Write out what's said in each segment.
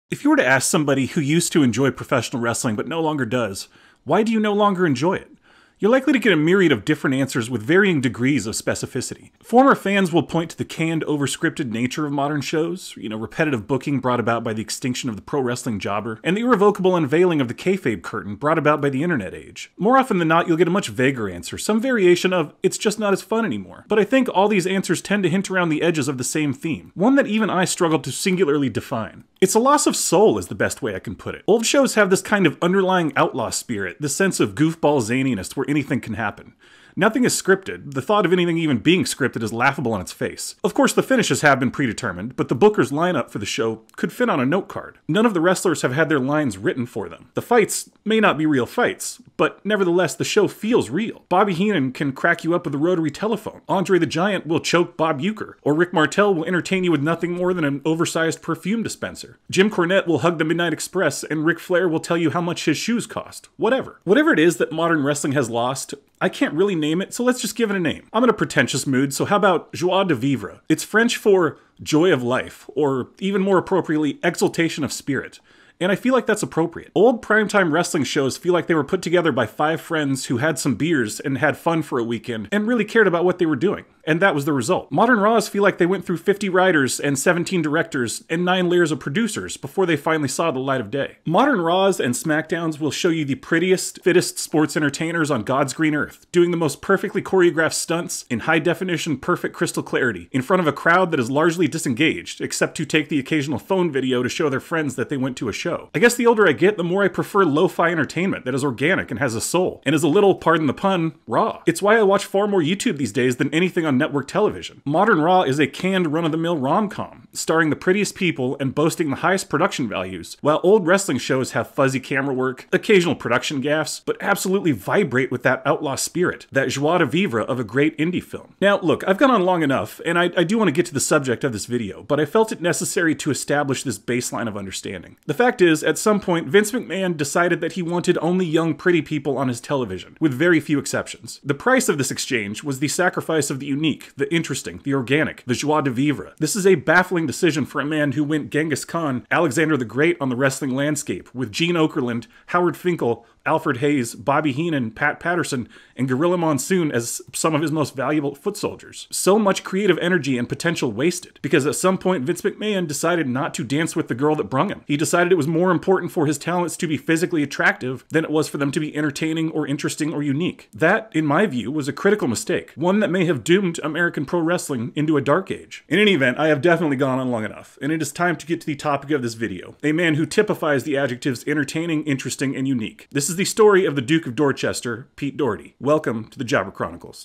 If you were to ask somebody who used to enjoy professional wrestling but no longer does, why do you no longer enjoy it? You're likely to get a myriad of different answers with varying degrees of specificity. Former fans will point to the canned, over-scripted nature of modern shows, repetitive booking brought about by the extinction of the pro wrestling jobber, and the irrevocable unveiling of the kayfabe curtain brought about by the internet age. More often than not, you'll get a much vaguer answer, some variation of, it's just not as fun anymore. But I think all these answers tend to hint around the edges of the same theme, one that even I struggle to singularly define. It's a loss of soul is the best way I can put it. Old shows have this kind of underlying outlaw spirit, this sense of goofball zaniness where anything can happen. Nothing is scripted. The thought of anything even being scripted is laughable on its face. Of course, the finishes have been predetermined, but the booker's lineup for the show could fit on a note card. None of the wrestlers have had their lines written for them. The fights may not be real fights, but nevertheless, the show feels real. Bobby Heenan can crack you up with a rotary telephone. Andre the Giant will choke Bob Uecker, or Rick Martel will entertain you with nothing more than an oversized perfume dispenser. Jim Cornette will hug the Midnight Express, and Ric Flair will tell you how much his shoes cost. Whatever. Whatever it is that modern wrestling has lost, I can't really name it, so let's just give it a name. I'm in a pretentious mood, so how about joie de vivre? It's French for joy of life, or even more appropriately, exaltation of spirit. And I feel like that's appropriate. Old primetime wrestling shows feel like they were put together by 5 friends who had some beers and had fun for a weekend and really cared about what they were doing. And that was the result. Modern Raws feel like they went through 50 writers and 17 directors and 9 layers of producers before they finally saw the light of day. Modern Raws and SmackDowns will show you the prettiest, fittest sports entertainers on God's green earth, doing the most perfectly choreographed stunts in high-definition, perfect crystal clarity, in front of a crowd that is largely disengaged, except to take the occasional phone video to show their friends that they went to a show. I guess the older I get, the more I prefer lo-fi entertainment that is organic and has a soul, and is a little, pardon the pun, raw. It's why I watch far more YouTube these days than anything on network television. Modern Raw is a canned run-of-the-mill rom-com, starring the prettiest people and boasting the highest production values, while old wrestling shows have fuzzy camera work, occasional production gaffes, but absolutely vibrate with that outlaw spirit, that joie de vivre of a great indie film. Now, look, I've gone on long enough, and I do want to get to the subject of this video, but I felt it necessary to establish this baseline of understanding. The fact is, at some point, Vince McMahon decided that he wanted only young, pretty people on his television, with very few exceptions. The price of this exchange was the sacrifice of the unique, the interesting, the organic, the joie de vivre. This is a baffling decision for a man who went Genghis Khan, Alexander the Great on the wrestling landscape, with Gene Okerlund, Howard Finkel, Alfred Hayes, Bobby Heenan, Pat Patterson, and Gorilla Monsoon as some of his most valuable foot soldiers. So much creative energy and potential wasted, because at some point Vince McMahon decided not to dance with the girl that brung him. He decided it was more important for his talents to be physically attractive than it was for them to be entertaining or interesting or unique. That, in my view, was a critical mistake, one that may have doomed American pro wrestling into a dark age. In any event, I have definitely gone on long enough, and it is time to get to the topic of this video, a man who typifies the adjectives entertaining, interesting, and unique. This is the story of the Duke of Dorchester, Pete Doherty. Welcome to the Jobber Chronicles.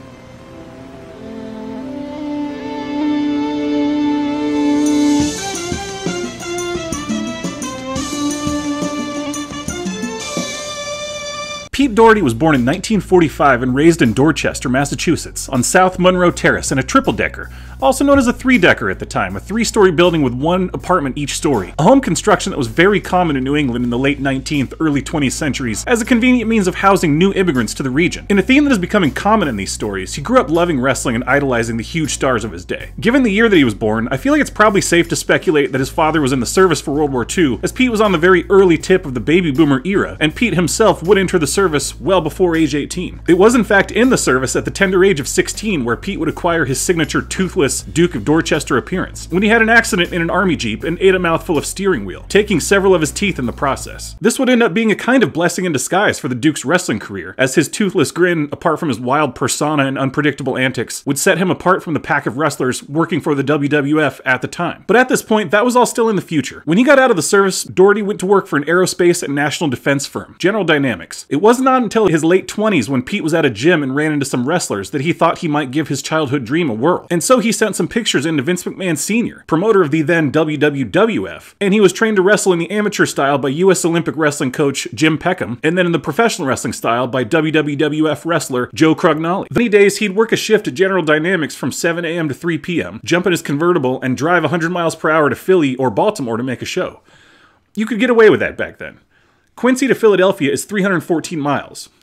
Pete Doherty was born in 1945 and raised in Dorchester, Massachusetts, on South Monroe Terrace in a triple-decker, also known as a 3-decker at the time, a 3-story building with 1 apartment each story, a home construction that was very common in New England in the late 19th, early 20th centuries as a convenient means of housing new immigrants to the region. In a theme that is becoming common in these stories, he grew up loving wrestling and idolizing the huge stars of his day. Given the year that he was born, I feel like it's probably safe to speculate that his father was in the service for World War II, as Pete was on the very early tip of the baby boomer era, and Pete himself would enter the service well before age 18. It was in fact in the service at the tender age of 16 where Pete would acquire his signature toothless Duke of Dorchester appearance, when he had an accident in an army jeep and ate a mouthful of steering wheel, taking several of his teeth in the process. This would end up being a kind of blessing in disguise for the Duke's wrestling career, as his toothless grin, apart from his wild persona and unpredictable antics, would set him apart from the pack of wrestlers working for the WWF at the time. But at this point, that was all still in the future. When he got out of the service, Doherty went to work for an aerospace and national defense firm, General Dynamics. It was not until his late 20s when Pete was at a gym and ran into some wrestlers that he thought he might give his childhood dream a whirl. And so he sent some pictures into Vince McMahon Sr., promoter of the then WWF, and he was trained to wrestle in the amateur style by US Olympic wrestling coach Jim Peckham, and then in the professional wrestling style by WWF wrestler Joe Crognoli. Many days he'd work a shift at General Dynamics from 7 a.m. to 3 p.m., jump in his convertible, and drive 100 miles per hour to Philly or Baltimore to make a show. You could get away with that back then. Quincy to Philadelphia is 314 miles.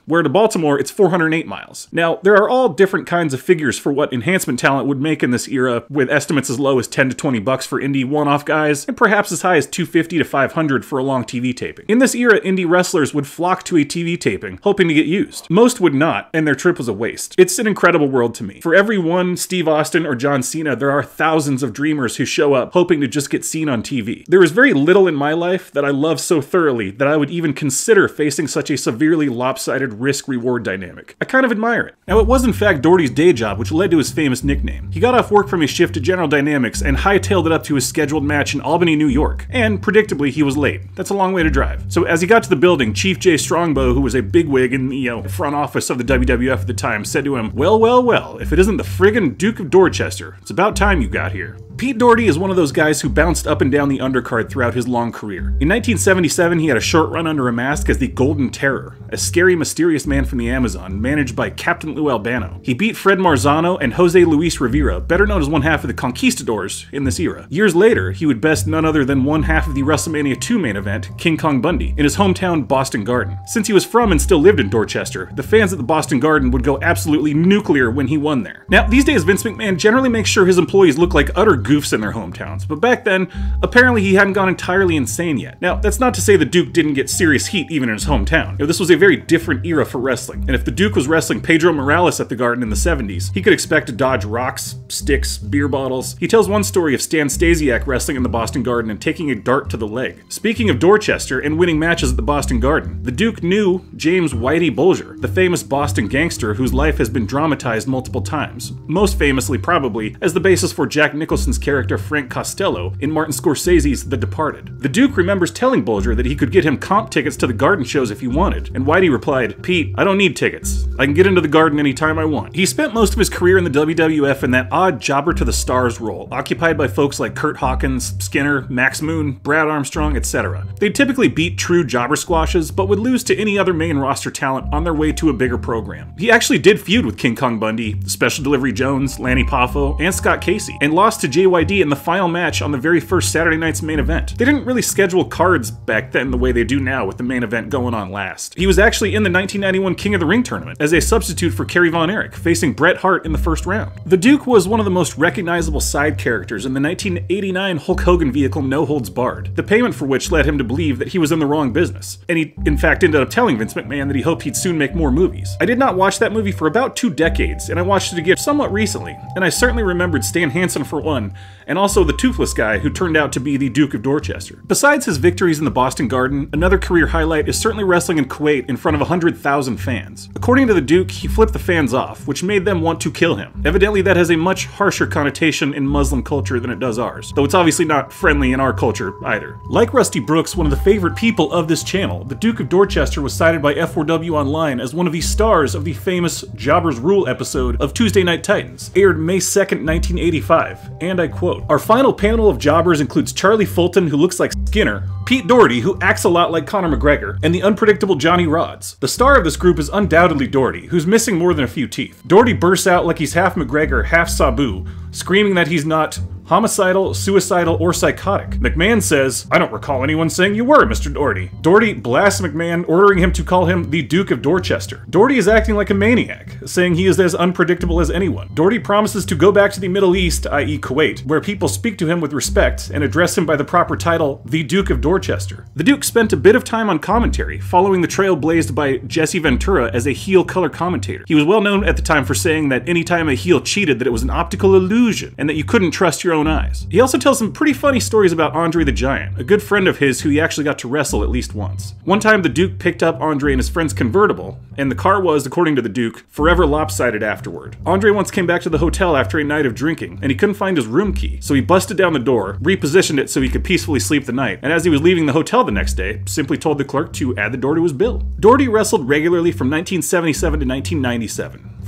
where to Baltimore it's 408 miles. Now, there are all different kinds of figures for what enhancement talent would make in this era, with estimates as low as 10 to 20 bucks for indie one-off guys, and perhaps as high as 250 to 500 for a long TV taping. In this era, indie wrestlers would flock to a TV taping, hoping to get used. Most would not, and their trip was a waste. It's an incredible world to me. For every one Steve Austin or John Cena, there are thousands of dreamers who show up hoping to just get seen on TV. There is very little in my life that I love so thoroughly that I would even consider facing such a severely lopsided risk-reward dynamic. I kind of admire it. Now, it was in fact Doherty's day job which led to his famous nickname. He got off work from his shift at General Dynamics and hightailed it up to his scheduled match in Albany, New York. And predictably, he was late. That's a long way to drive. So as he got to the building, Chief Jay Strongbow, who was a bigwig in the front office of the WWF at the time, said to him, well, if it isn't the friggin' Duke of Dorchester, it's about time you got here. Pete Doherty is one of those guys who bounced up and down the undercard throughout his long career. In 1977, he had a short run under a mask as the Golden Terror, a scary, mysterious man from the Amazon, managed by Captain Lou Albano. He beat Fred Marzano and Jose Luis Rivera, better known as one half of the Conquistadors, in this era. Years later, he would best none other than one half of the WrestleMania 2 main event, King Kong Bundy, in his hometown Boston Garden. Since he was from and still lived in Dorchester, the fans at the Boston Garden would go absolutely nuclear when he won there. Now, these days, Vince McMahon generally makes sure his employees look like utter goofs in their hometowns, but back then, apparently he hadn't gone entirely insane yet. Now, that's not to say the Duke didn't get serious heat even in his hometown. This was a very different era for wrestling, and if the Duke was wrestling Pedro Morales at the Garden in the 70s, he could expect to dodge rocks, sticks, beer bottles. He tells one story of Stan Stasiak wrestling in the Boston Garden and taking a dart to the leg. Speaking of Dorchester and winning matches at the Boston Garden, the Duke knew James Whitey Bulger, the famous Boston gangster whose life has been dramatized multiple times, most famously probably as the basis for Jack Nicholson's character Frank Costello in Martin Scorsese's The Departed. The Duke remembers telling Bulger that he could get him comp tickets to the Garden shows if he wanted, and Whitey replied, "Pete, I don't need tickets. I can get into the Garden anytime I want." He spent most of his career in the WWF in that odd jobber to the stars role, occupied by folks like Curt Hawkins, Skinner, Max Moon, Brad Armstrong, etc. They'd typically beat true jobber squashes, but would lose to any other main roster talent on their way to a bigger program. He actually did feud with King Kong Bundy, Special Delivery Jones, Lanny Poffo, and Scott Casey, and lost to JYD in the final match on the very first Saturday night's main event. They didn't really schedule cards back then the way they do now, with the main event going on last. He was actually in the 1991 King of the Ring tournament as a substitute for Kerry Von Erich, facing Bret Hart in the first round. The Duke was one of the most recognizable side characters in the 1989 Hulk Hogan vehicle No Holds Barred, the payment for which led him to believe that he was in the wrong business, and he in fact ended up telling Vince McMahon that he hoped he'd soon make more movies. I did not watch that movie for about 2 decades, and I watched it again somewhat recently, and I certainly remembered Stan Hansen for one, and also the toothless guy who turned out to be the Duke of Dorchester. Besides his victories in the Boston Garden, another career highlight is certainly wrestling in Kuwait in front of 100,000 fans. According to the Duke, he flipped the fans off, which made them want to kill him. Evidently, that has a much harsher connotation in Muslim culture than it does ours, though it's obviously not friendly in our culture either. Like Rusty Brooks, one of the favorite people of this channel, the Duke of Dorchester was cited by F4W Online as one of the stars of the famous Jobbers Rule episode of Tuesday Night Titans, aired May 2nd, 1985, and I quote, "Our final panel of jobbers includes Charlie Fulton, who looks like Skinner, Pete Doherty, who acts a lot like Conor McGregor, and the unpredictable Johnny Rodz. The star of this group is undoubtedly Doherty, who's missing more than a few teeth. Doherty bursts out like he's half McGregor, half Sabu, screaming that he's not homicidal, suicidal, or psychotic. McMahon says, 'I don't recall anyone saying you were, Mr. Doherty.' Doherty blasts McMahon, ordering him to call him the Duke of Dorchester. Doherty is acting like a maniac, saying he is as unpredictable as anyone. Doherty promises to go back to the Middle East, i.e. Kuwait, where people speak to him with respect and address him by the proper title, the Duke of Dorchester. The Duke spent a bit of time on commentary, following the trail blazed by Jesse Ventura as a heel color commentator. He was well known at the time for saying that anytime a heel cheated that it was an optical illusion, and that you couldn't trust your own eyes. He also tells some pretty funny stories about Andre the Giant, a good friend of his who he actually got to wrestle at least once. One time the Duke picked up Andre in his friend's convertible, and the car was, according to the Duke, forever lopsided afterward. Andre once came back to the hotel after a night of drinking, and he couldn't find his room key, so he busted down the door, repositioned it so he could peacefully sleep the night, and as he was leaving the hotel the next day, simply told the clerk to add the door to his bill. Doherty wrestled regularly from 1977 to 1997.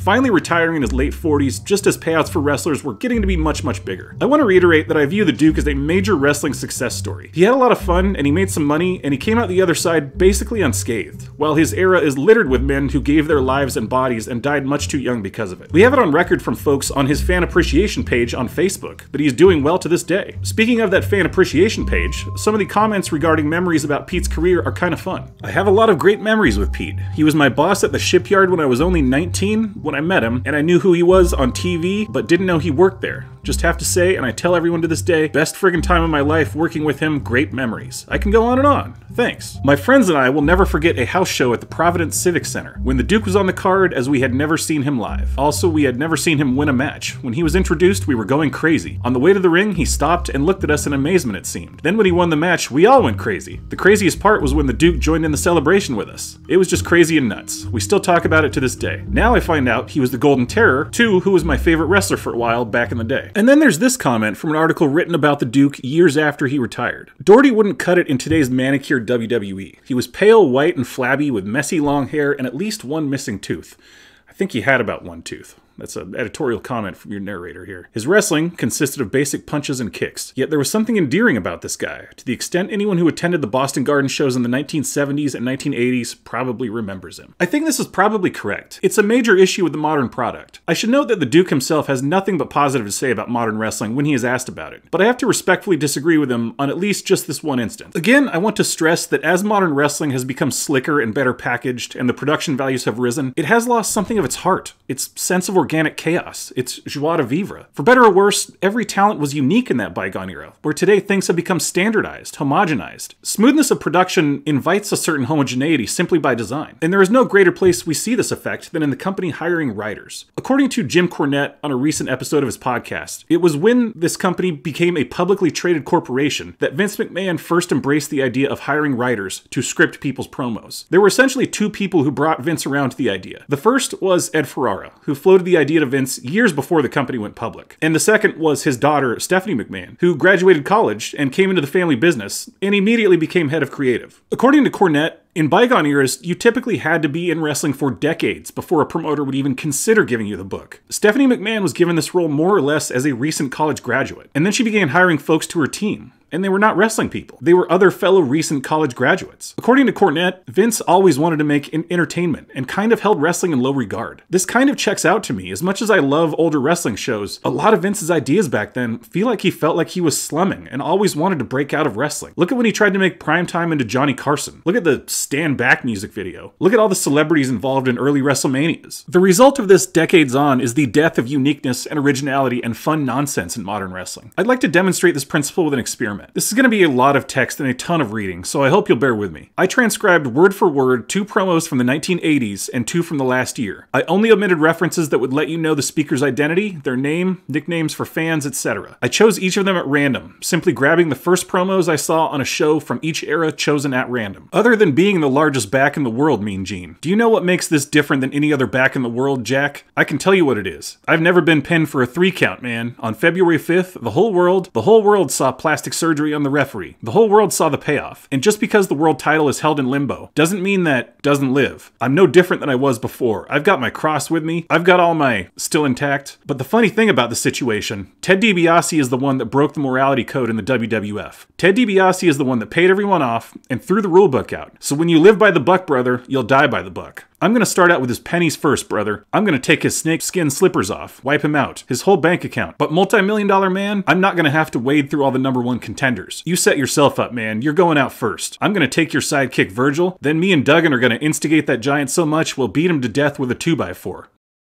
finally retiring in his late 40s just as payouts for wrestlers were getting to be much bigger. I want to reiterate that I view the Duke as a major wrestling success story. He had a lot of fun, and he made some money, and he came out the other side basically unscathed, while his era is littered with men who gave their lives and bodies and died much too young because of it. We have it on record from folks on his fan appreciation page on Facebook that he's doing well to this day. Speaking of that fan appreciation page, some of the comments regarding memories about Pete's career are kind of fun. I have a lot of great memories with Pete. He was my boss at the shipyard when I was only 19 when I met him, and I knew who he was on TV, but didn't know he worked there. Just have to say, and I tell everyone to this day, best friggin' time of my life working with him, great memories. I can go on and on. Thanks. My friends and I will never forget a house show at the Providence Civic Center, when the Duke was on the card, as we had never seen him live. Also, we had never seen him win a match. When he was introduced, we were going crazy. On the way to the ring, he stopped and looked at us in amazement, it seemed. Then when he won the match, we all went crazy. The craziest part was when the Duke joined in the celebration with us. It was just crazy and nuts. We still talk about it to this day. Now I find out he was the Golden Terror, too, who was my favorite wrestler for a while back in the day. And then there's this comment from an article written about the Duke years after he retired. Doherty wouldn't cut it in today's manicured WWE. He was pale, white, and flabby with messy long hair and at least one missing tooth. I think he had about one tooth. That's an editorial comment from your narrator here. His wrestling consisted of basic punches and kicks, yet there was something endearing about this guy, to the extent anyone who attended the Boston Garden shows in the 1970s and 1980s probably remembers him. I think this is probably correct. It's a major issue with the modern product. I should note that the Duke himself has nothing but positive to say about modern wrestling when he is asked about it, but I have to respectfully disagree with him on at least just this one instance. Again, I want to stress that as modern wrestling has become slicker and better packaged, and the production values have risen, it has lost something of its heart, its sense of organic chaos. It's joie de vivre. For better or worse, every talent was unique in that bygone era, where today things have become standardized, homogenized. Smoothness of production invites a certain homogeneity simply by design, and there is no greater place we see this effect than in the company hiring writers. According to Jim Cornette on a recent episode of his podcast, it was when this company became a publicly traded corporation that Vince McMahon first embraced the idea of hiring writers to script people's promos. There were essentially two people who brought Vince around to the idea. The first was Ed Ferrara, who floated the idea to Vince years before the company went public. And the second was his daughter, Stephanie McMahon, who graduated college and came into the family business and immediately became head of creative. According to Cornette, in bygone eras, you typically had to be in wrestling for decades before a promoter would even consider giving you the book. Stephanie McMahon was given this role more or less as a recent college graduate, and then she began hiring folks to her team. And they were not wrestling people. They were other fellow recent college graduates. According to Cornette, Vince always wanted to make entertainment and kind of held wrestling in low regard. This kind of checks out to me. As much as I love older wrestling shows, a lot of Vince's ideas back then feel like he felt like he was slumming and always wanted to break out of wrestling. Look at when he tried to make Primetime into Johnny Carson. Look at the Stand Back music video. Look at all the celebrities involved in early WrestleManias. The result of this decades on is the death of uniqueness and originality and fun nonsense in modern wrestling. I'd like to demonstrate this principle with an experiment. This is going to be a lot of text and a ton of reading, so I hope you'll bear with me. I transcribed word for word 2 promos from the 1980s and 2 from the last year. I only omitted references that would let you know the speaker's identity, their name, nicknames for fans, etc. I chose each of them at random, simply grabbing the first promos I saw on a show from each era chosen at random. Other than being the largest back in the world, Mean Gene, do you know what makes this different than any other back in the world, Jack? I can tell you what it is. I've never been pinned for a 3 count, man. On February 5th, the whole world saw plastic surgery on the referee. The whole world saw the payoff. And just because the world title is held in limbo doesn't mean that doesn't live. I'm no different than I was before. I've got my cross with me. I've got all my still intact. But the funny thing about the situation, Ted DiBiase is the one that broke the morality code in the WWF. Ted DiBiase is the one that paid everyone off and threw the rule book out. So when you live by the buck, brother, you'll die by the buck. I'm going to start out with his pennies first, brother. I'm going to take his snakeskin slippers off, wipe him out, his whole bank account. But multi-million-dollar man, I'm not going to have to wade through all the #1 contenders. You set yourself up, man. You're going out first. I'm going to take your sidekick Virgil, then me and Duggan are going to instigate that giant so much we'll beat him to death with a 2x4.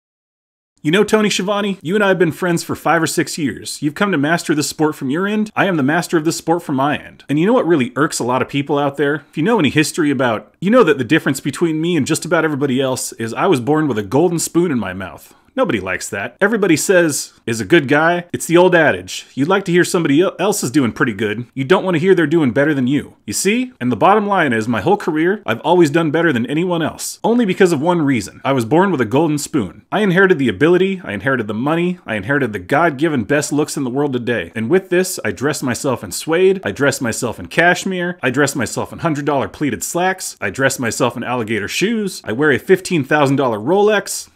You know, Tony Schiavone, you and I have been friends for 5 or 6 years. You've come to master this sport from your end. I am the master of this sport from my end. And you know what really irks a lot of people out there? If you know any history about, you know that the difference between me and just about everybody else is I was born with a golden spoon in my mouth. Nobody likes that. Everybody says, is a good guy. It's the old adage. You'd like to hear somebody else is doing pretty good. You don't want to hear they're doing better than you. You see? And the bottom line is, my whole career, I've always done better than anyone else. Only because of one reason. I was born with a golden spoon. I inherited the ability, I inherited the money, I inherited the God-given best looks in the world today. And with this, I dress myself in suede, I dress myself in cashmere, I dress myself in $100 pleated slacks, I dress myself in alligator shoes, I wear a $15,000 Rolex,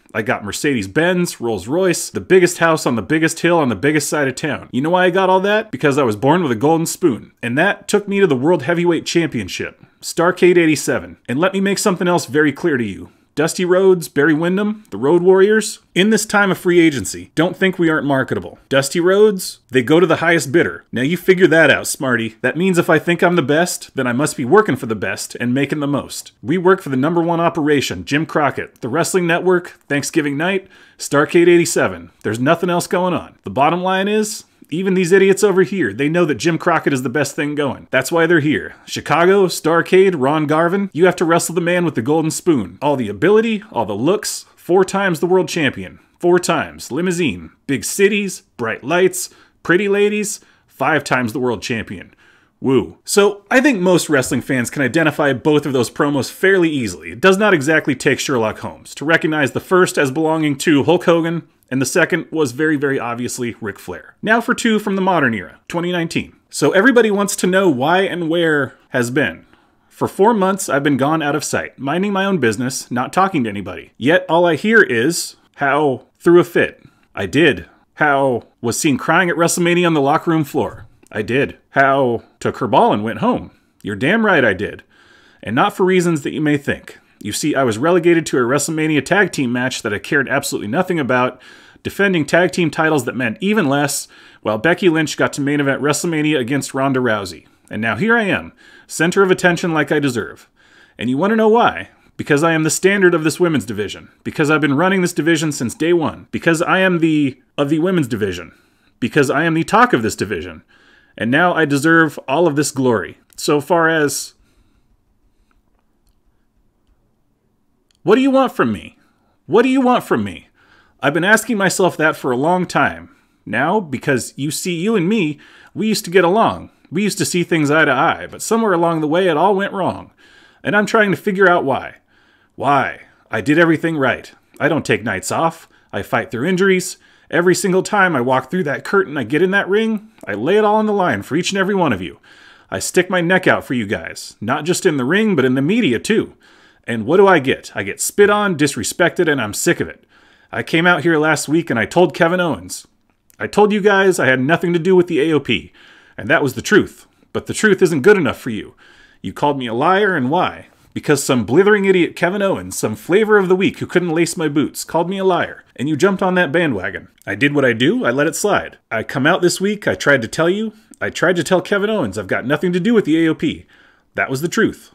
I got Mercedes-Benz, Rolls-Royce, the biggest house on the biggest hill on the biggest side of town. You know why I got all that? Because I was born with a golden spoon. And that took me to the World Heavyweight Championship, Starrcade 87. And let me make something else very clear to you. Dusty Rhodes, Barry Windham, the Road Warriors, in this time of free agency, don't think we aren't marketable. Dusty Rhodes, they go to the highest bidder. Now you figure that out, smarty. That means if I think I'm the best, then I must be working for the best and making the most. We work for the #1 operation, Jim Crockett, the Wrestling Network, Thanksgiving night, Starrcade 87. There's nothing else going on. The bottom line is, even these idiots over here, they know that Jim Crockett is the best thing going. That's why they're here. Chicago, Starrcade, Ron Garvin, you have to wrestle the man with the golden spoon. All the ability, all the looks, 4 times the world champion. 4 times. Limousine. Big cities, bright lights, pretty ladies, 5 times the world champion. Woo. So, I think most wrestling fans can identify both of those promos fairly easily. It does not exactly take Sherlock Holmes to recognize the first as belonging to Hulk Hogan, and the second was very, very obviously Ric Flair. Now for 2 from the modern era, 2019. So everybody wants to know why and where has been. For 4 months, I've been gone out of sight, minding my own business, not talking to anybody. Yet all I hear is how threw a fit. I did. How was seen crying at WrestleMania on the locker room floor. I did. How took her ball and went home. You're damn right I did. And not for reasons that you may think. You see, I was relegated to a WrestleMania tag team match that I cared absolutely nothing about, defending tag team titles that meant even less, while Becky Lynch got to main event WrestleMania against Ronda Rousey. And now here I am, center of attention like I deserve. And you want to know why? Because I am the standard of this women's division. Because I've been running this division since day one. Because I am of the women's division. Because I am the talk of this division. And now I deserve all of this glory. So far as... What do you want from me? What do you want from me? I've been asking myself that for a long time. Now, because you see, you and me, we used to get along. We used to see things eye to eye, but somewhere along the way it all went wrong. And I'm trying to figure out why. Why? I did everything right. I don't take nights off. I fight through injuries. Every single time I walk through that curtain, I get in that ring, I lay it all on the line for each and every one of you. I stick my neck out for you guys. Not just in the ring, but in the media too. And what do I get? I get spit on, disrespected, and I'm sick of it. I came out here last week and I told Kevin Owens. I told you guys I had nothing to do with the AOP. And that was the truth. But the truth isn't good enough for you. You called me a liar, and why? Because some blithering idiot Kevin Owens, some flavor of the week who couldn't lace my boots, called me a liar. And you jumped on that bandwagon. I did what I do, I let it slide. I come out this week, I tried to tell you. I tried to tell Kevin Owens I've got nothing to do with the AOP. That was the truth.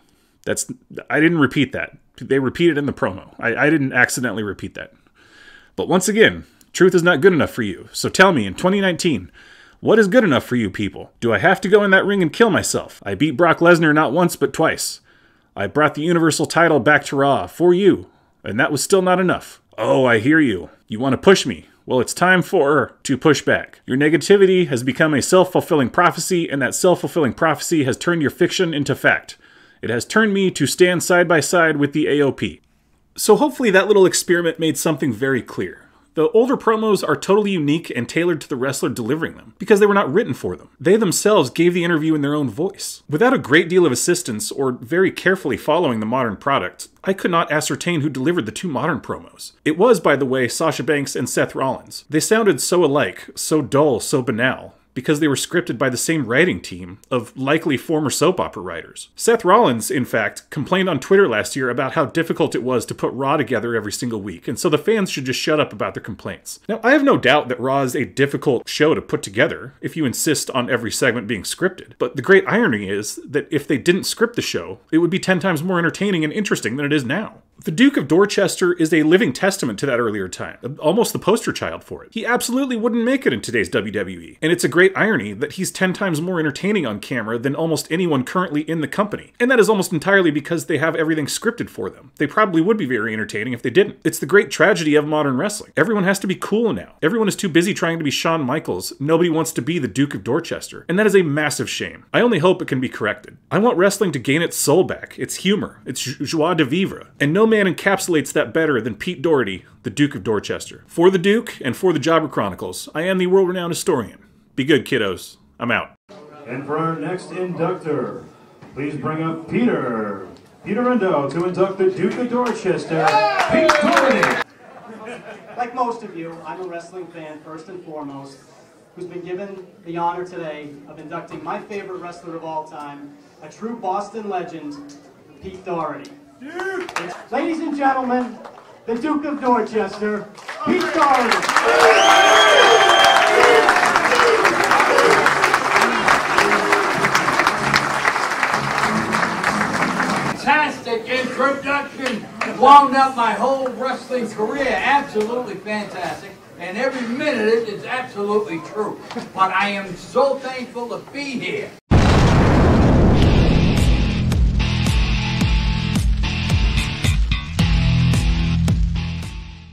I didn't repeat that. They repeated in the promo. I didn't accidentally repeat that. But once again, truth is not good enough for you. So tell me, in 2019, what is good enough for you people? Do I have to go in that ring and kill myself? I beat Brock Lesnar not once, but twice. I brought the Universal title back to Raw for you, and that was still not enough. Oh, I hear you. You want to push me. Well, it's time to push back. Your negativity has become a self-fulfilling prophecy, and that self-fulfilling prophecy has turned your fiction into fact. It has turned me to stand side by side with the AOP. So hopefully that little experiment made something very clear. The older promos are totally unique and tailored to the wrestler delivering them, because they were not written for them. They themselves gave the interview in their own voice. Without a great deal of assistance or very carefully following the modern product, I could not ascertain who delivered the 2 modern promos. It was, by the way, Sasha Banks and Seth Rollins. They sounded so alike, so dull, so banal, because they were scripted by the same writing team of likely former soap opera writers. Seth Rollins, in fact, complained on Twitter last year about how difficult it was to put Raw together every single week, and so the fans should just shut up about their complaints. Now, I have no doubt that Raw is a difficult show to put together if you insist on every segment being scripted, but the great irony is that if they didn't script the show, it would be 10 times more entertaining and interesting than it is now. The Duke of Dorchester is a living testament to that earlier time, almost the poster child for it. He absolutely wouldn't make it in today's WWE, and it's a great irony that he's 10 times more entertaining on camera than almost anyone currently in the company. And that is almost entirely because they have everything scripted for them. They probably would be very entertaining if they didn't. It's the great tragedy of modern wrestling. Everyone has to be cool now. Everyone is too busy trying to be Shawn Michaels. Nobody wants to be the Duke of Dorchester. And that is a massive shame. I only hope it can be corrected. I want wrestling to gain its soul back, its humor, its joie de vivre. And no man encapsulates that better than Pete Doherty, the Duke of Dorchester. For the Duke and for the Jobber Chronicles, I am the world-renowned historian. Be good, kiddos. I'm out. And for our next inductor, please bring up Peter Endo to induct the Duke of Dorchester, Pete Doherty. Like most of you, I'm a wrestling fan first and foremost, who's been given the honor today of inducting my favorite wrestler of all time, a true Boston legend, Pete Doherty. Ladies and gentlemen, the Duke of Dorchester, Pete Doherty. Fantastic introduction. Wound up my whole wrestling career. Absolutely fantastic. And every minute it is absolutely true. But I am so thankful to be here.